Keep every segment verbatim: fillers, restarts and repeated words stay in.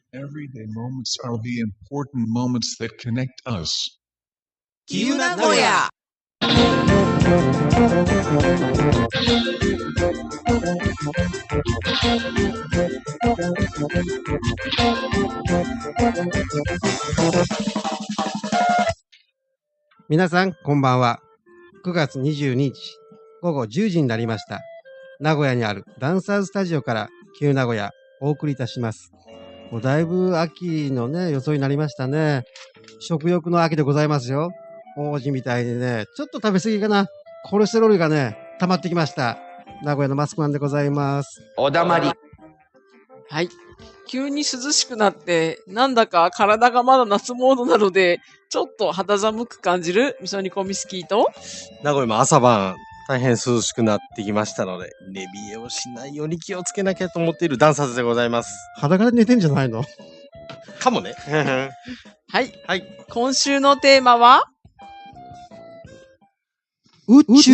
Everyday moments are the important moments that connect us. きゆなごや皆さんこんばんは。くがつにじゅうににちごごじゅうじになりました。名古屋にあるダンサーズスタジオからきゆ名古屋お送りいたします。もうだいぶ秋のね予想になりましたね。食欲の秋でございますよ。王子みたいにね、ちょっと食べ過ぎかな。コレステロールがね溜まってきました。名古屋のマスクマンでございます。 おだまり。 はい。急に涼しくなって、なんだか体がまだ夏モードなので、ちょっと肌寒く感じる味噌煮込みスキーと、 名古屋も朝晩大変涼しくなってきましたので、寝冷えをしないように気をつけなきゃと思っているダンサーズでございます。 裸で寝てんじゃないの？ かもね。 はい。 はい。 今週のテーマは、 宇宙。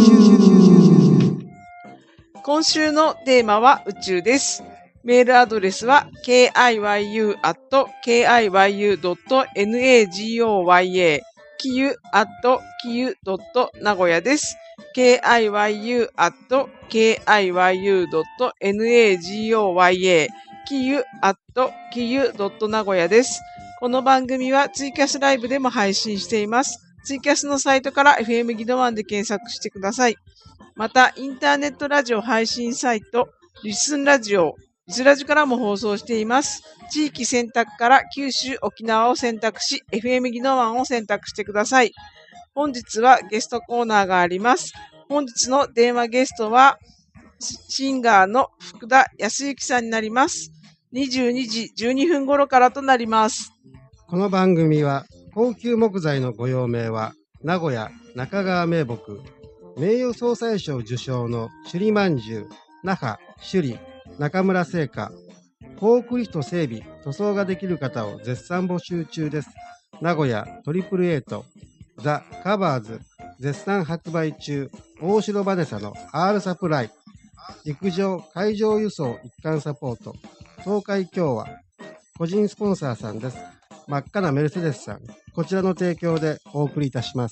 今週のテーマは宇宙です。メールアドレスは ケーアイワイユー アット ケーアイワイユー ドット ナゴヤ きゆ アット きゆ ドット 名古屋です。ケーアイワイユー アット ケーアイワイユー ドット ナゴヤ きゆ アット きゆ ドット 名古屋です。この番組はツイキャスライブでも配信しています。ツイキャスのサイトから エフエム ギドワンで検索してください。また、インターネットラジオ配信サイト、リスンラジオ、リスラジからも放送しています。地域選択から九州、沖縄を選択し、エフエム ギノワンを選択してください。本日はゲストコーナーがあります。本日の電話ゲストは、シンガーの福田康之さんになります。にじゅうにじじゅうにふん頃からとなります。 この番組は高級木材のご用命は名古屋中川名木名誉総裁賞受賞の首里まんじゅう那覇首里中村製菓フォークリフト整備塗装ができる方を絶賛募集中です。名古屋トリプルエイトザ・カバーズ絶賛発売中大城バネサの R サプライ陸上海上輸送一貫サポート東海共和個人スポンサーさんです。真っ赤なメルセデスさん、こちらの提供でお送りいたします。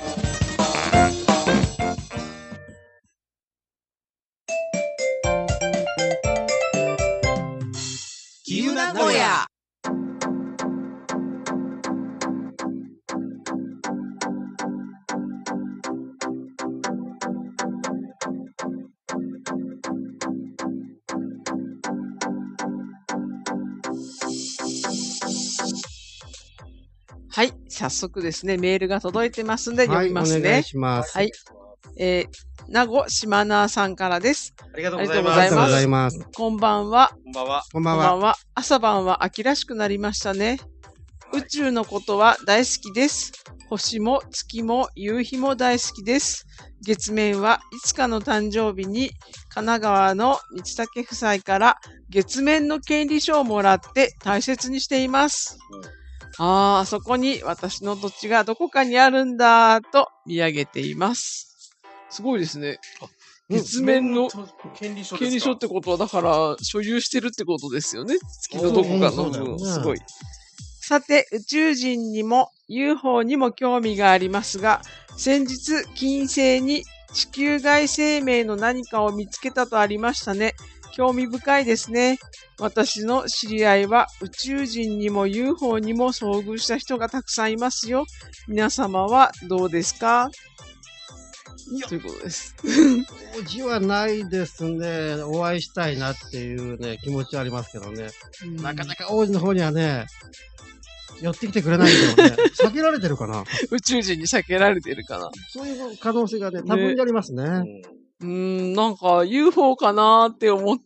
きゆなごやはい。早速ですね、メールが届いてますので読みますね。 はい、お願いします。 はい。えー、名護島名さんからです。 ありがとうございます。 ありがとうございます。 こんばんは。 こんばんは。 こんばんは。 こんばんは。朝晩は秋らしくなりましたね。宇宙のことは大好きです。星も月も夕日も大好きです。月面はいつかの誕生日に神奈川の道武夫妻から月面の権利書をもらって大切にしています。ああ、そこに私の土地がどこかにあるんだと見上げています。すごいですね。月面の権利書権利書ってことはだから所有してるってことですよね。月のどこかの部分。すごい。さて、宇宙人にも ユーフォー にも興味がありますが、先日金星に地球外生命の何かを見つけたとありましたね。興味深いですね。私の知り合いは宇宙人にも ユーフォー にも遭遇した人がたくさんいますよ。皆様はどうですか？ということです。 おじはないですね。お会いしたいなっていうね、気持ちはありますけどね。なかなか王子の方にはね、寄ってきてくれないんだよね。避けられてるかな？ 宇宙人に避けられてるかな？ そういう可能性がね、多分にありますね。ねうーん、なんか ユーフォー かなーって思って、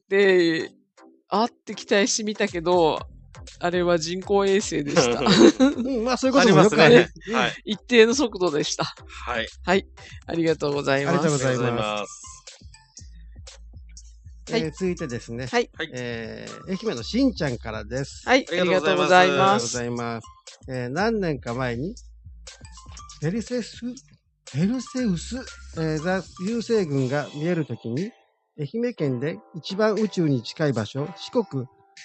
あって期待してみたけど、あれは人工衛星でした。 うん、まあそういうこともよくある。 ね。はい。 一定の速度でした。 はい。 はい。ありがとうございます。 ありがとうございます。 ます。 えー、続いてですね。 はい。 えー、愛媛のしんちゃんからです。 はい。ありがとうございありがとうごます。 ざいます。えー、何年か前に、ペルセス、ペルセウス、えー、ザ流星群が見えるときに、愛媛県で一番宇宙に近い場所、四国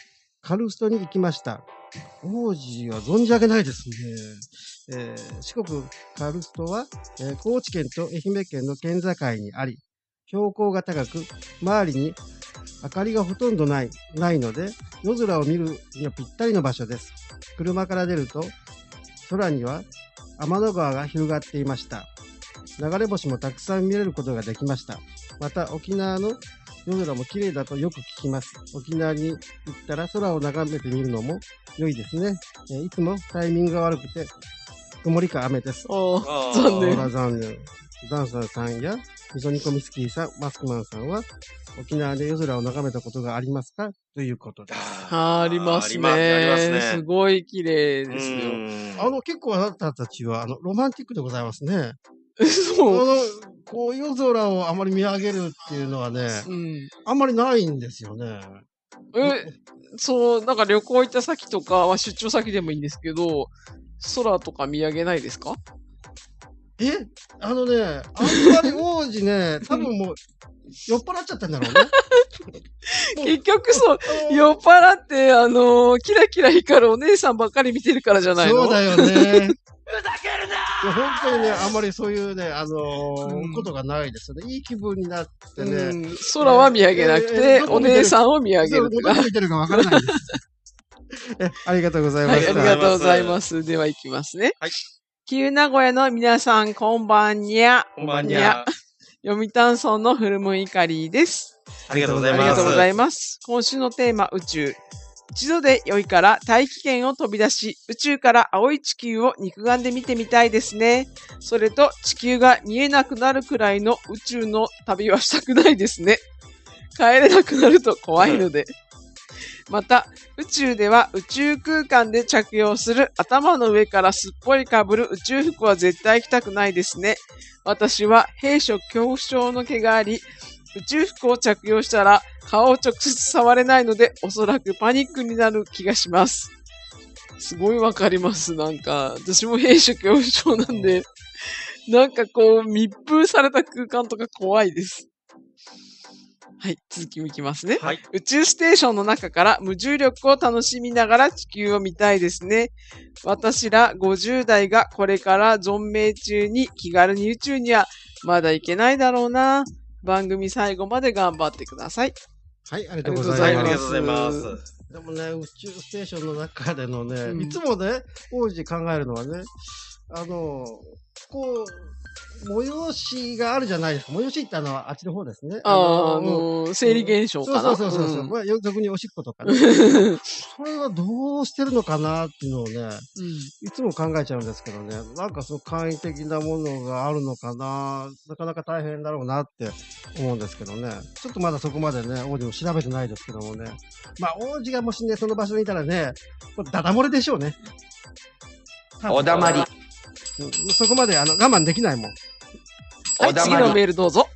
カルストに行きました。王子は存じ上げないですね。えー四国カルストは、えー高知県と愛媛県の県境にあり、標高が高く、周りに明かりがほとんどない、ないので、夜空を見るにはぴったりの場所です。車から出ると、空には天の川が広がっていました。流れ星もたくさん見れることができました。また、沖縄の夜空も綺麗だとよく聞きます。沖縄に行ったら空を眺めてみるのも良いですね。えーいつもタイミングが悪くて、曇りか雨です。 ああ、 あー残念。 ほら残念。ダンサーさんや、みそにこみスキーさん、マスクマンさんは、沖縄で夜空を眺めたことがありますかということです。 ありますね。 ありますね。 すごい綺麗うですよ。 んあの、結構あなたたちは、あの、ロマンティックでございますね。あそう。 の、こう、夜空をあまり見上げるっていうのはね、 うん。 あんまりないんですよね。 え、そう、なんか旅行行った先とかは出張先でもいいんですけど、空とか見上げないですか？ えあのね、あんまり王子ね、多分もう、酔っ払っちゃったんだろうね。もう結局そう、 あの酔っ払って、あのーキラキラ光るお姉さんばっかり見てるからじゃないの？ そうだよね。ふざけるな本当にね、あんまりそういうね、あのーうんことがないですよね。いい気分になってね。 うん、空は見上げなくえて、 ーお姉さんを見上げそうるってか。 どこ見てるかわからないんです。えありがとうございまはい、あした。 りがとうございます。では行きますね。 はい。 旧名古屋の皆さん、こんばんにゃ。 こんばんにゃ。 読谷村のフルムイカリーです。 ありがとうございます。 ありがとうございます。今週のテーマ、宇宙。一度で良いから大気圏を飛び出し、宇宙から青い地球を肉眼で見てみたいですね。それと地球が見えなくなるくらいの宇宙の旅はしたくないですね。帰れなくなると怖いので。また、宇宙では宇宙空間で着用する頭の上からすっぽりかぶる宇宙服は絶対着たくないですね。私は閉所恐怖症の毛があり、宇宙服を着用したら顔を直接触れないので、おそらくパニックになる気がします。すごいわかります。なんか、私も閉所恐怖症なんで、なんかこう密封された空間とか怖いです。はい、続きいきますね。 はい。 宇宙ステーションの中から無重力を楽しみながら地球を見たいですね。私らごじゅう代がこれから存命中に気軽に宇宙にはまだ行けないだろうな。番組最後まで頑張ってください。 はい、ありがとうごはい、 ざいます。 ありがとうございます。 でもね、宇宙ステーションの中でのね、 うんいつもね、王子考えるのはね、あの、こう、催しがあるじゃないですか。催しってあの、あっちの方ですね。 ああ、あうんの、生理現象かな。 そうそうそうそう。 んまあ、俗におしっことかね。それはどうしてるのかなっていうのをね、 うんいつも考えちゃうんですけどね。なんかその簡易的なものがあるのかな。なかなか大変だろうなって思うんですけどね。ちょっとまだそこまでね、王子も調べてないですけどもね。まあ、王子がもしね、その場所にいたらね、これダダ漏れでしょうね。多分おだまり。 うんそこまであの我慢できないもん。 はい、 おだまり次のメールどうぞ。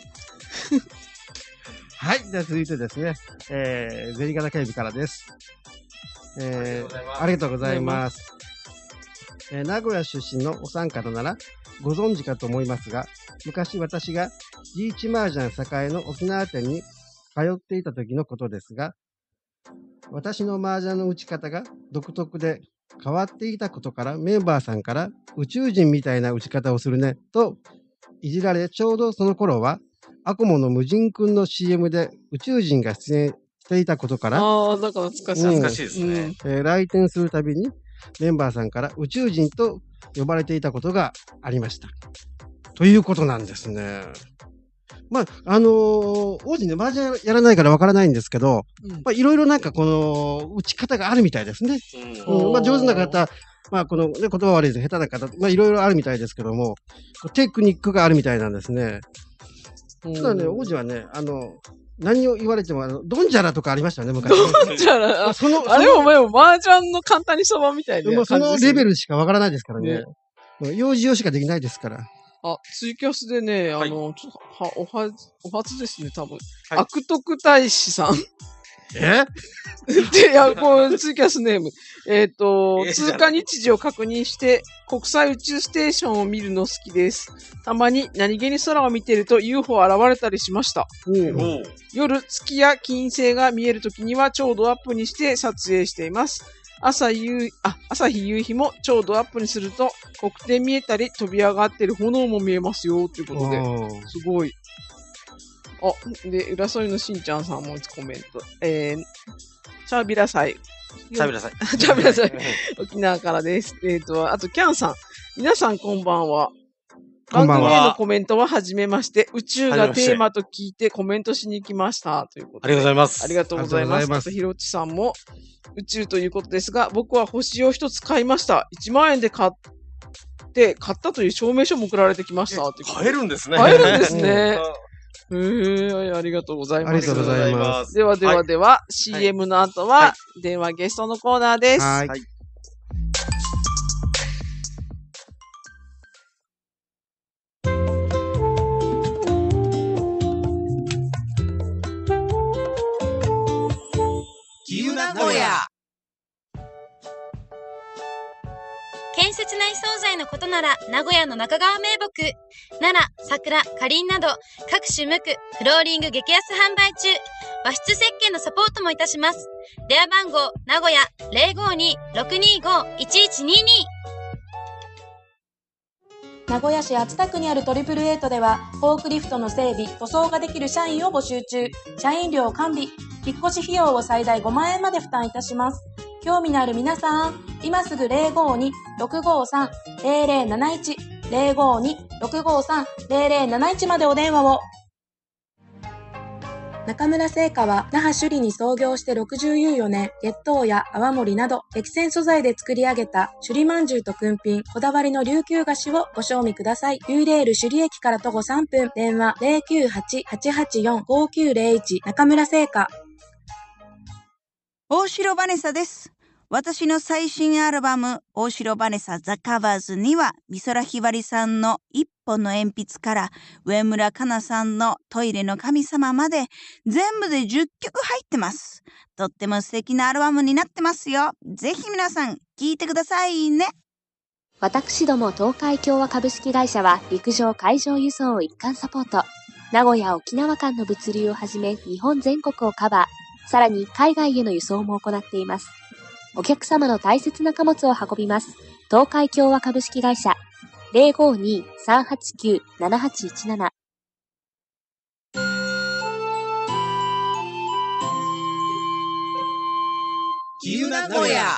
はい。では続いてですね、えー、ゼリガタ警備からです。えー、ありがとうございます。えー、名古屋出身のお三方ならご存知かと思いますが、昔私がリーチマージャン栄の沖縄店に通っていた時のことですが、私の麻雀の打ち方が独特で変わっていたことからメンバーさんから宇宙人みたいな打ち方をするねといじられ、ちょうどその頃はアコモの無人くんの シーエム で宇宙人が出演していたことから、 ああ、なんか懐かしい。 うん懐かしいですね。 えー来店するたびにメンバーさんから宇宙人と呼ばれていたことがありました。ということなんですね。まあ、あのー王子ね、麻雀やらないからわからないんですけど、 うんまあ、いろいろなんかこの、打ち方があるみたいですね。 うんうん、まあ、上手な方、まあ、この、ね、言葉悪いです下手な方、まあ、いろいろあるみたいですけども、テクニックがあるみたいなんですね。 うんただね、王子はね、あの、何を言われても、あの、ドンジャラとかありましたよね、昔。 じゃあ、あその、 あれお前も麻雀の簡単にそばみたいなもうそのレベルしかわからないですからねね。 もう幼児用しかできないですから。 あ、ツイキャスでね、あはいの、ちょっと、は、おは、お初ですね、多分。 はい悪徳大使さん。 えで、いや、こう、ツイキャスネーム。えっ、と、 え通過日時を確認して、国際宇宙ステーションを見るの好きです。たまに何気に空を見てると ユーフォー 現れたりしました。 おう夜、月や金星が見えるときには超ドアップにして撮影しています。朝夕、あ、朝日夕日も超ドアップにすると、黒点見えたり、飛び上がってる炎も見えますよ、ということで。 おーすごい。あ、で、浦添のしんちゃんさんもコメント。えー、チャービラ祭。 しゃべらさい。 しゃべらさい沖縄からです。えっ、と、あと、キャンさん。皆さんこんばんは。 こんばんは番組へのコメントははじめまして、宇宙がはじめましてテーマと聞いてコメントしに来ました。ということありがとうごで。 ざいます。 ありがとうございます。 ありがとうございますあと、ひろちさんも宇宙ということですが、僕は星を一つ買いました。いちまん円で買って、買ったという証明書も送られてきました。ということで買えるんですね。 買えるんですね。 うんへー、ありがとうございます。 ありがとうございます。 ではではでは、シーエム の後は、電話ゲストのコーナーです。 はい。 はいきゆなのや。 建設内装材のことなら名古屋の中川名木、奈良、桜、かりんなど各種無垢フローリング激安販売中。和室設計のサポートもいたします。電話番号名古屋 ゼロごに ろくにご いちいちにに。 名古屋市熱田区にあるトリプルエイトでは、フォークリフトの整備、塗装ができる社員を募集中。社員料完備。引っ越し費用を最大ごまんえんまで負担いたします。興味のある皆さん、今すぐ ゼロごに ろくごさん ゼロゼロなないち ゼロごに ろくごさん ゼロゼロなないちまでお電話を。中村製菓は那覇首里に創業してろくじゅうよねん、月桃や泡盛など激戦素材で作り上げた首里まんじゅうとくんぴん、こだわりの琉球菓子をご賞味ください。ユーレール首里駅から徒歩さんぷん、電話 ゼロきゅうはち はちはちよん ごきゅうゼロいち 中村製菓。 大城バネサです。私の最新アルバム、大城バネサザ・カバーズには、美空ひばりさんの一本の鉛筆から、上村かなさんのトイレの神様まで、全部でじゅっきょく入ってます。とっても素敵なアルバムになってますよ。ぜひ皆さん、聴いてくださいね。 私ども東海共和株式会社は陸上海上輸送を一貫サポート。名古屋沖縄間の物流をはじめ日本全国をカバー。さらに海外への輸送も行っています。お客様の大切な貨物を運びます。東海共和株式会社 ゼロごに さんはちきゅう ななはちいちなな。 きゆなのや。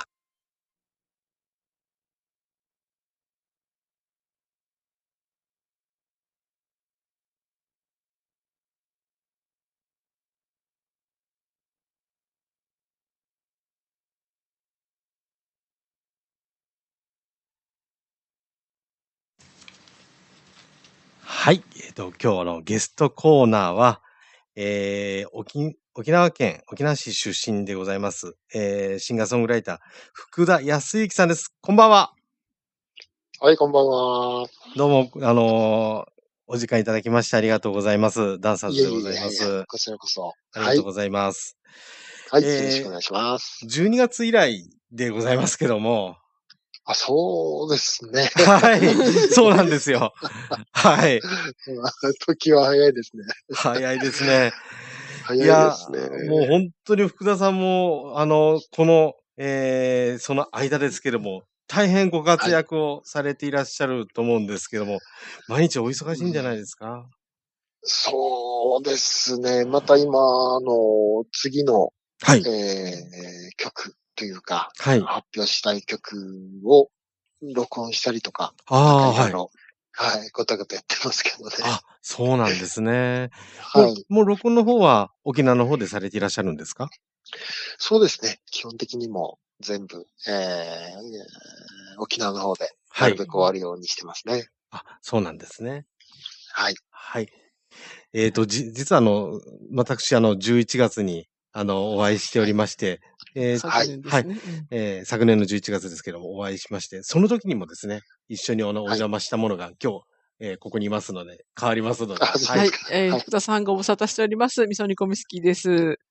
はい。えっ、と、今日のゲストコーナーは、えー、沖、沖縄県沖縄市出身でございます。えー、シンガーソングライター、福田康之さんです。こんばんは。 はい、こんばんは。 どうも、あのーお時間いただきましてありがとうございます。ダンサーズでございます。 いえいえいえこちらこそ。 ありがとうございます。 はい、 えーよろしくお願いします。 じゅうにがつ以来でございますけども。 あ、そうですね。 はい。そうなんですよ。はい。 時は早いですね。 早いですね。 早いですね。 もう本当に福田さんも、あの、この、えー、その間ですけども、大変ご活躍をされていらっしゃると思うんですけども、毎日お忙しいんじゃないですか？ そうですね。また今、あの、次の、 はい。 えー、曲というか、 はい。 発表したい曲を録音したりとか、 ああ、はい。 いろいろ、はい、ごたごたやってますけどね。 あ、そうなんですね。 はい。 もう、もう録音の方は沖縄の方でされていらっしゃるんですか？ そうですね。基本的にも全部、えー、沖縄の方で、なるべく終わるようにしてますね。 あ、そうなんですね。 はい。 はい。えっ、と、じ、実はあの、私、あの、じゅういちがつに、あの、お会いしておりまして、えー昨年ですね。 はい。 うんえー昨年のじゅういちがつですけども、お会いしまして、その時にもですね、一緒にあの、お邪魔したものが今日、えーここにいますので、変わりますので、 あそうはいですか。 えーはい福田さんご無沙汰しております。味噌煮込み好きです。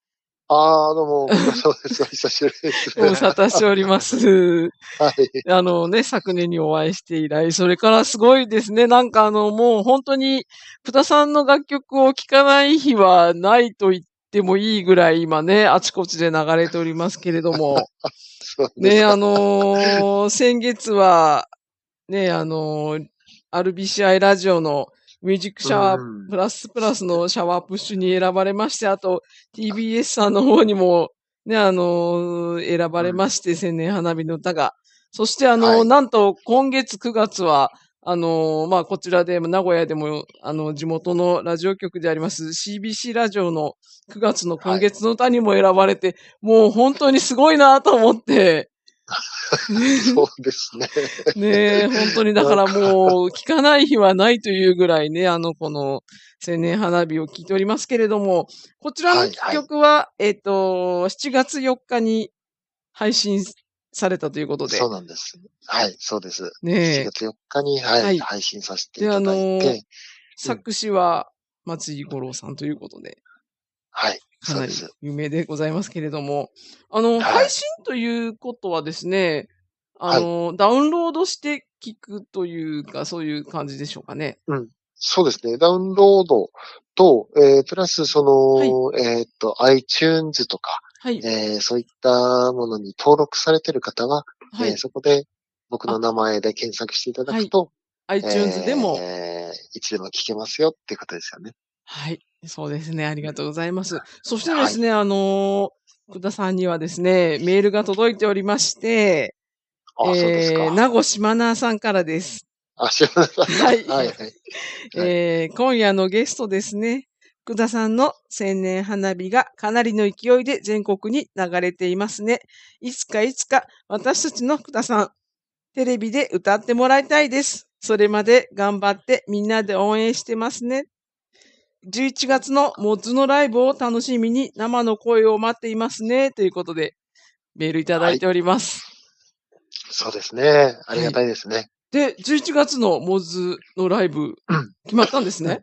ああ、どうも、ご苦労様です。お久しぶりです。 ご無沙汰しております。 はい。 あのね、昨年にお会いして以来、それからすごいですね。なんかあの、もう本当に、福田さんの楽曲を聴かない日はないと言ってもいいぐらい今ね、あちこちで流れておりますけれども。ね、あのー、先月は、ね、あのー、アールビーシーアイ ラジオのミュージックシャワープラスプラスのシャワープッシュに選ばれまして、あと ティービーエス さんの方にもね、あのー、選ばれまして、千年花火の歌が。そしてあのーはい、なんと今月くがつは、あのー、まあ、こちらで、名古屋でも、あの、地元のラジオ局であります シービーシー ラジオのくがつの今月の歌にも選ばれて、はい、もう本当にすごいなと思って、 そうですね。 ねえ、本当にだからもう、聞かない日はないというぐらいね、あの、この、千年花火を聞いておりますけれども、こちらの曲は、はいはい、えっと、しちがつよっかに配信されたということで。 そうなんです。はい、そうです。 ねえ。 しちがつよっかに、はい、はい、配信させていただいて。で、あのー、 作詞は松井五郎さんということで。 はい。 かなり有名でございますけれども、あの、はい、配信ということはですね、あの、はい、ダウンロードして聞くというか、そういう感じでしょうかね。 うん。そうですね。ダウンロードと、えー、プラスその、はい、えっと、iTunes とか、はい、えー、そういったものに登録されている方は、はい、えー、そこで僕の名前で検索していただくと、 はい、iTunes でも、 えー、いつでも聞けますよっていうことですよね。 はい。そうですね。ありがとうございます。そしてですね、はい、あのー、福田さんにはですね、メールが届いておりまして、 あ、えー、そうですか。 名護島名さんからです。 あ、島名さん。 はい。 はい、はい。 えー、今夜のゲストですね、福田さんの千年花火がかなりの勢いで全国に流れていますね。いつかいつか私たちの福田さん、テレビで歌ってもらいたいです。それまで頑張ってみんなで応援してますね。じゅういちがつのモッズのライブを楽しみに生の声を待っていますね。ということで、メールいただいております。 はい、そうですね。ありがたいですね。はい、 で、じゅういちがつのモッズのライブ、決まったんですね。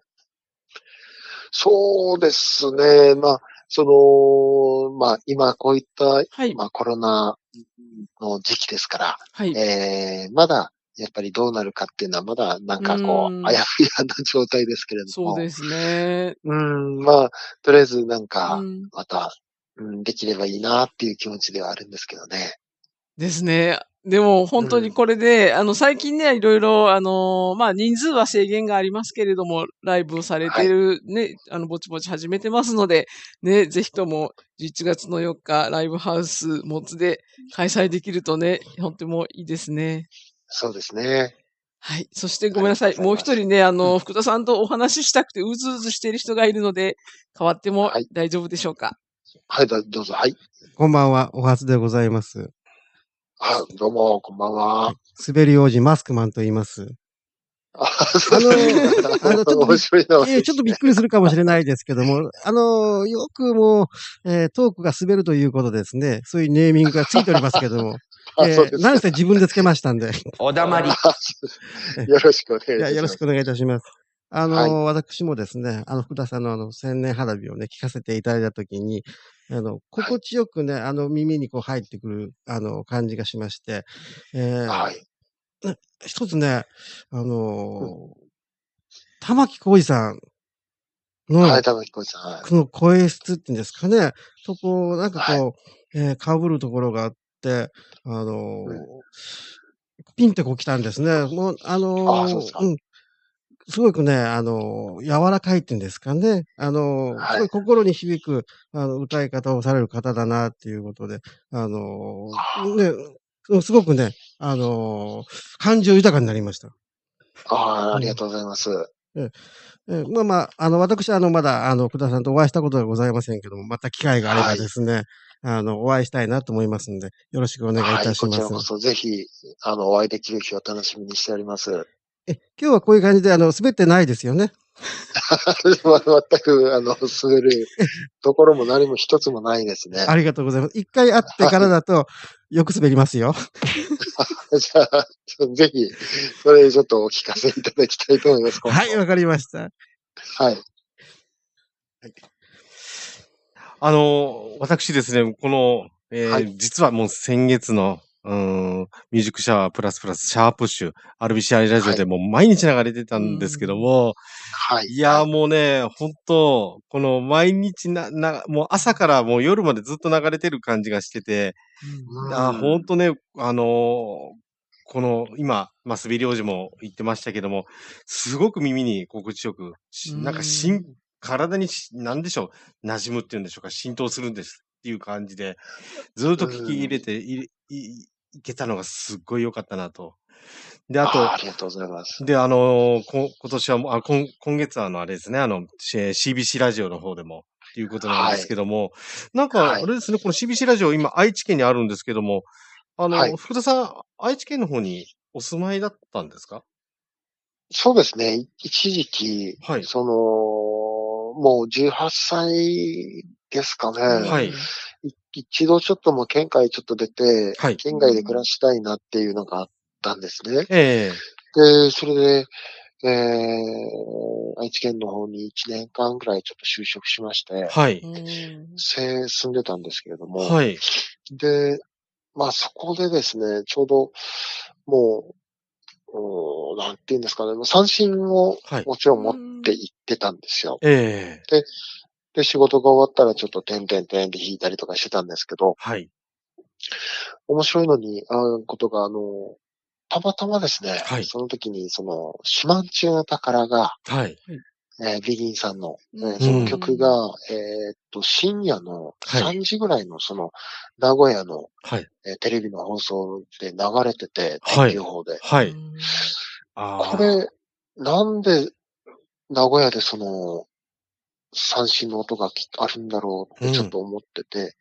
そうですね。まあ、その、まあ、今こういった、はい、まあ、コロナの時期ですから、はい、えー、まだ、やっぱりどうなるかっていうのはまだなんかこう、あやふやな状態ですけれども。 そうですね。 うん、まあ、とりあえずなんか、また、うん、できればいいなっていう気持ちではあるんですけどね。 ですね。でも本当にこれで、うん、あの最近ね、いろいろ、あのー、まあ人数は制限がありますけれども、ライブをされているね、はい、あの、ぼちぼち始めてますので、ね、ぜひともじゅういちがつのよっか、ライブハウスモッズで開催できるとね、本当にもいいですね。 そうですね。 はい。そしてごめんなさい。もう一人ね、あの、うん、福田さんとお話ししたくてうずうずしている人がいるので、変わっても大丈夫でしょうか。 はい、はい、どうぞ、はい。 こんばんは、お初でございます。 あ、どうも、こんばんは。はい、 滑り王子マスクマンと言います。 あ、そうですね。 あの、あの、ちょっとびっ、えー、ちょっとびっくりするかもしれないですけども、あの、よくもう、えー、トークが滑るということですね。そういうネーミングがついておりますけども。えー、なんせ自分でつけましたんで。 おだまり。 よろしくお願いいたします。 いや、よろしくお願いいたします。あの、はい、私もですね、あの、福田さんのあの、千年花火をね、聞かせていただいたときに、あの、心地よくね、はい、あの、耳にこう入ってくる、あの、感じがしまして、えー、はい、一つね、あの、うん、玉木浩二さんの、 はい、玉木浩二さん、はい、 この声質っていうんですかね、とこう、なんかこう、はい、えー、被るところがあって、あの、うん、ピンってこう来たんですね。もう、あの、 あ、そうですか。 うん。すごくね、あの、柔らかいっていうんですかね。あの、はい、すごい心に響く、あの、歌い方をされる方だなっていうことで、あの、ね、すごくね、あの、感情豊かになりました。 ああ、ありがとうございます。 うん、ええまあまあ、あの、私はあの、まだ、あの、福田さんとお会いしたことはございませんけども、また機会があればですね、はい、あの、お会いしたいなと思いますんで、よろしくお願いいたします。 はい、こちらこそぜひ、あの、お会いできる日を楽しみにしております。 え、今日はこういう感じで、あの、滑ってないですよね。 全く、あの、滑るところも何も一つもないですね。 ありがとうございます。一回会ってからだと、よく滑りますよ。 じゃあ、ぜひ、それちょっとお聞かせいただきたいと思います。 はい、わかりました。 はい。 あの、私ですね、この、えーはい実はもう先月の、うーん、ミュージックシャワープラスプラスシャワープッシュ、アールビーシーアイ ラジオはいでもう毎日流れてたんですけども、 はい。 いやーもうね、本当この毎日な、な、もう朝からもう夜までずっと流れてる感じがしてて、あー、ほんとね、あのーこの今、まあ、滑り王子も言ってましたけども、すごく耳に心地よく、しなんかしん、体にし、なんでしょう、馴染むっていうんでしょうか、浸透するんですっていう感じで、ずっと聞き入れてい、い、いけたのがすっごい良かったなと。で、あと、 あありがとうございます。 で、あのーこ、今年はもう、あ、今、今月はあの、あれですね、あの、シービーシー ラジオの方でも、っていうことなんですけども、なんか、 はいあれですね、この シービーシー ラジオ、今、愛知県にあるんですけども、あの、 はい福田さん、愛知県の方にお住まいだったんですか？ そうですね。い一時期、 はいその、もうじゅうはっさいですかね。 はい。 い一度ちょっともう県外ちょっと出て、 はい。 県外で暮らしたいなっていうのがあったんですね。 ええで、それで、えー、愛知県の方にいちねんかんぐらいちょっと就職しまして、 はい。 せ住んでたんですけれども、 はい。 で、まあそこでですね、ちょうど、もう、うーんなんていうんですかね、もう三振をはい。 もちろん持って行ってたんですよ。 ええで、で、仕事が終わったらちょっと点々点で弾いたりとかしてたんですけど、 はい。 面白いのに、あうことが、あの、たまたまですね、 はい。 その時に、その、四万中の宝が、 はい。 えービギンさんの、えーうんその曲が、えーっと、深夜のはいさんじぐらいの、その、名古屋の、 はい。 えーテレビの放送で流れてて、 はい天気予報で。 はい。ああ。 これ、なんで名古屋でその、三振の音がきあるんだろうってちょっと思ってて、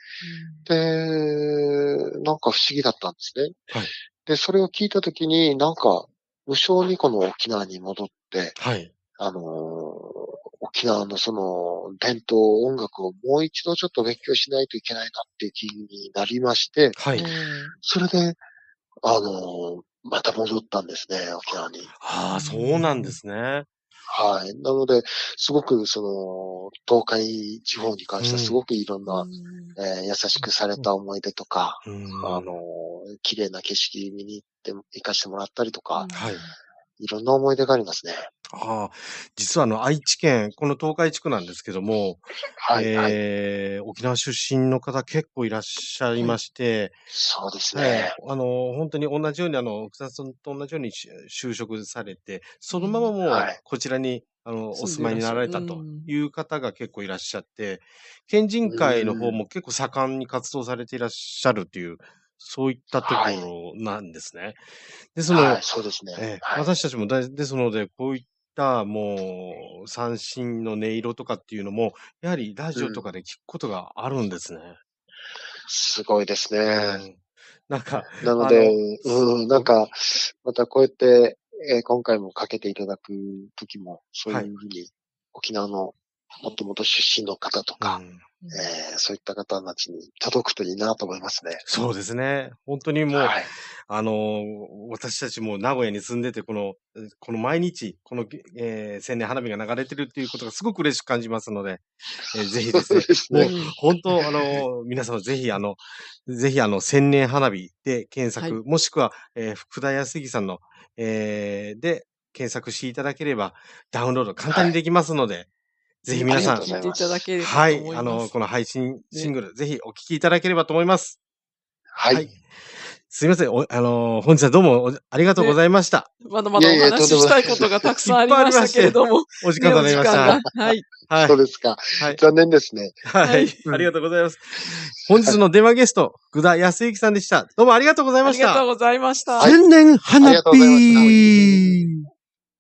で、なんか不思議だったんですね。 はい。 で、それを聞いたときに、なんか、無性にこの沖縄に戻って、 はい。 あのー沖縄のその伝統音楽をもう一度ちょっと勉強しないといけないなっていう気になりまして、 はい。 それで、あのーまた戻ったんですね、沖縄に。 ああ、そうなんですね。 はい。なので、すごくその、東海地方に関してはすごくいろんな、えー優しくされた思い出とか、 うん。 あのー綺麗な景色見に行って、行かしてもらったりとか、 はい。 いろんな思い出がありますね。 ああ、実はあの、愛知県、この東海地区なんですけども、 はい、はい。 えー、沖縄出身の方結構いらっしゃいまして、 そうですはい。 ね。 あの、本当に同じように、あの、福田さんと同じようにし就職されて、そのままもうはい。 こちらに、あの、お住ん住まいになでらっしゃる。 られたとうん。 いう方が結構いらっしゃって、県人会の方うん。 も結構盛んに活動されていらっしゃるっていう、そういったとこはい。 ろなんですね。で、その、 はい、そうですね。 ええ、 はい。 私たちもだいですので、こういったもう三振の音色とかっていうのも、やはりラジオとうん。 かで聞くことがあるんですね。 すごいですうね。 ん。なんか、 なのあで、 の、 うん、なんか、またこうやって、えー今回もかけていただく時も、そうはいいうふうに、沖縄のもともと出身の方とうか、 ん。 えーそういった方たちに届くといいなと思いますね。 そうですね。本当にもう、 はい。 あの、私たちも名古屋に住んでて、この、えこの毎日、この、えー千年花火が流れてるっていうことがすごく嬉しく感じますので、えーぜひですそうね、もうですね。 本当、あの、皆様ぜひ、あの、ぜひ、あの、千年花火で検はい。 索、もしくは、えー福田康之さんの、えーで、検索していただければ、ダウンロード簡単はい。 にできますので、ぜひぜひ皆さん、 ありがとうござい聞いていただます。 ければとはい、あの、 思います。 この配信シンね。 グル、ぜひお聴きいただければと思います。 ははい。 い。 すいません。お、あの、本日はどうもおありがとうごね。 ざいました。 まだまだおいえいえ、とん話ししでもないです。 たいことがたくいっぱいあさんありましりまして、 たけれども、 お時ね、お間となりまし時間た。 が。はい。 はい。 そうですか。 はい。 残念ですね。 ははい。 い。ありがうん。 とうございます。本日の電話ゲスト、福田康之さんでした。どうもありがとうございあました。 りがとうございましはい。 た。 千年あり花がとうございました。 火。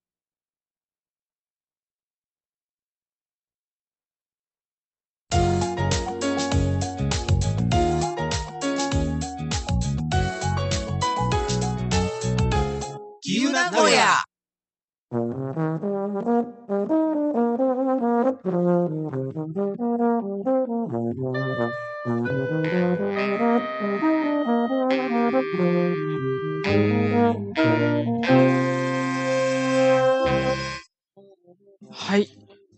キユ名古屋。 はい。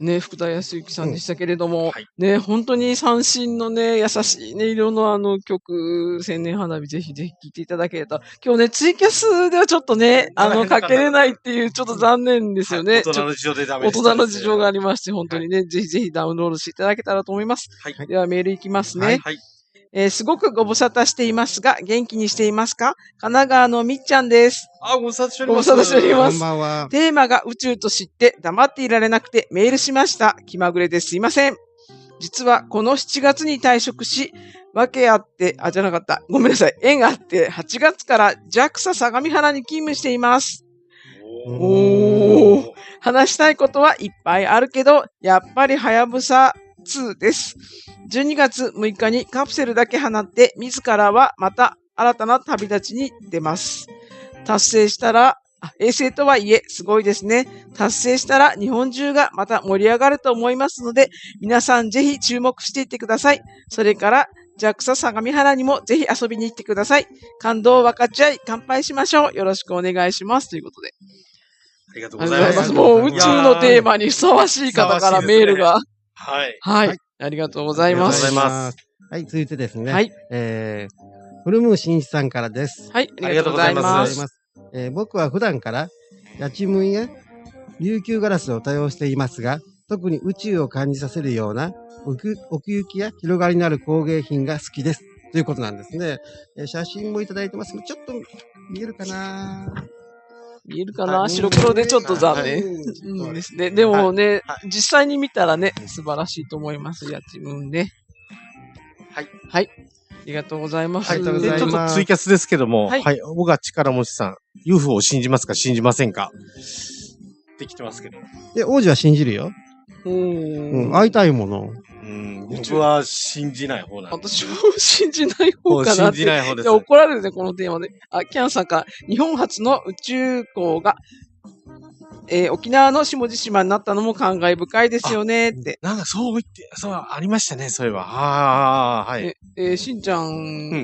ね、福田康之さんでしたけれども、うんはい、ね、本当に三振のね、優しい音色のあの曲、千年花火ぜひぜひ聴いていただければ。今日ね、ツイキャスではちょっとね、あの、かけれないっていう、ちょっと残念ですよね。はい、 大人の事情でダメです、 ね。大人の事情がありまして、本当にね、はい、ぜひぜひダウンロードしていただけたらと思います。はい、ではメールいきますね。はいはいえー、すごくご無沙汰していますが、元気にしていますか？神奈川のみっちゃんです。 あ、ご無沙汰しております。 ご無沙汰しております。 こんばんは。 テーマが宇宙と知って黙っていられなくてメールしました。気まぐれですいません。実はこのしちがつに退職し、わけあって、あ、じゃなかった。ごめんなさい。縁があって、はちがつから ジャクサ 相模原に勤務しています。おー。話したいことはいっぱいあるけど、やっぱりはやぶさにです。じゅうにがつむいかにカプセルだけ放って、自らはまた新たな旅立ちに出ます。達成したら、衛星とはいえ、すごいですね。達成したら日本中がまた盛り上がると思いますので、皆さんぜひ注目していってください。それから、ジャクサ 相模原にもぜひ遊びに行ってください。感動を分かち合い、乾杯しましょう。よろしくお願いします。ということで。 ありがとうございます。 もう宇宙のテーマにふさわしい方からメールが。 はい。 はい。ありがとうございます。 ありがとうございます。 はい、続いてですね。 はい。 えー、フルムーシンさんからです。 はい、ありがとうございます。 えー、僕は普段から、やちむんや琉球ガラスを多用していますが、特に宇宙を感じさせるような奥行きや広がりのある工芸品が好きです。ということなんですね。えー、写真もいただいてますが、ちょっと見えるかな見えるかな、白黒でちょっと残念。うんですね。でもね、はい、実際に見たらね、素晴らしいと思います。やちむんね。 はい。 はい。ありがとうございます。 ありがとうございます。 ちょっとツイキャスですけども、はい。はい、小川力持さん、ユーフォー を信じますか信じませんかってきてますけど。 え、王子は信じるよ。 うん。 うん、会いたいもの。 うん、僕は信じない方なんで。 私も信じない方かなって。 信じない方です、 ね。怒られるね、このテーマで。あ、キャンさんか。日本初の宇宙港が、えー、沖縄の下地島になったのも感慨深いですよねって。 なんかそう言って、そう、ありましたね、そういえば。ああ、はい。 え、えー、しんちゃん、うん、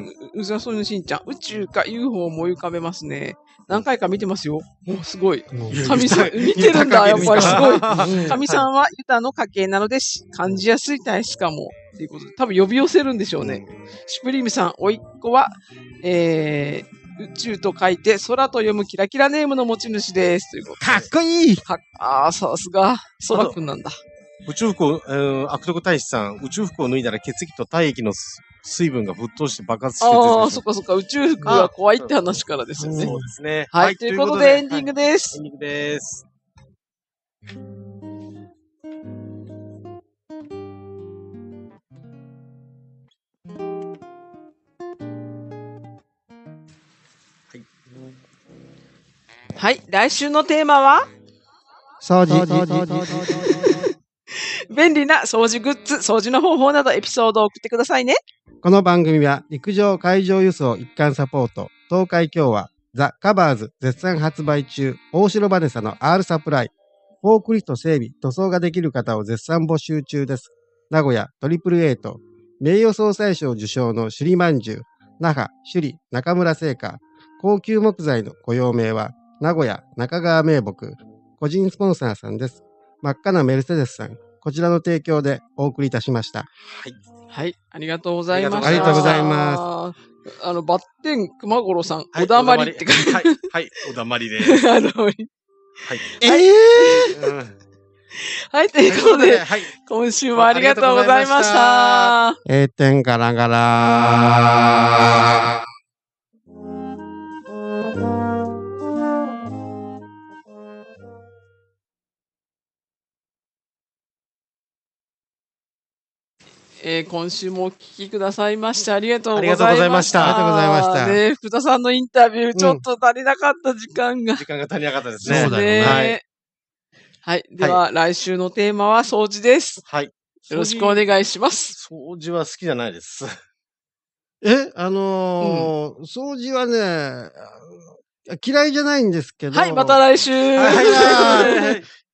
うずらそいのしんちゃん、宇宙か ユーフォー を思い浮かべますね。何回か見てますよ。お、すごい。神さん、見てるんだ、やっぱりすごい。神さんはユタの家系なので、感じやすい体質かも。っていうことで、多分呼び寄せるんでしょうね。うん、シュプリームさん、おいっ子は、えー、宇宙と書いて空と読むキラキラネームの持ち主です。ということでかっこいいかああ、さすが、空くんなんだ。 宇宙服を、えー、悪徳大使さん、宇宙服を脱いだら血液と体液の水分が沸騰して爆発してる。 ああ、そっかそっか、宇宙服が怖いって話からですよね。 そうですね。 はい、はい、ということでエンディングです。 エンディングです。 はい、来週のテーマは掃除。 便利な掃除グッズ、掃除の方法などエピソードを送ってくださいね。 この番組は陸上海上輸送一貫サポート、東海共和、ザ・カバーズ絶賛発売中、大城バネサの R サプライ、フォークリフト整備、塗装ができる方を絶賛募集中です。名古屋トリプルエイト、名誉総裁賞受賞の首里まんじゅう、那覇首里中村製菓、高級木材のご用命は名古屋中川名木、個人スポンサーさんです。真っ赤なメルセデスさん、こちらの提供でお送りいたしました。 はい。 はい。ありがとうございました。 ありがとうございます。 あの、バッテン熊五郎さん、はい、おだまりって書いてはい。はい。おだまりです。 あの、はい。 ええーうん、はい。ということで、はい、今週もありがとうございました。 えーてんガラガラー。 えー、今週もお聞きくださいましてありがとうございました。 ありがとうございました。 ありがとうございました。 ね、福田さんのインタビュー、ちょっと足りなかった時間が。 うん、時間が足りなかったですね。 そうだね。はい。はい。では、はい、来週のテーマは掃除です。 はい。 よろしくお願いします。 掃除は好きじゃないです。 え、あのーうん、掃除はね、嫌いじゃないんですけど。 はい、また来週。はい、はい、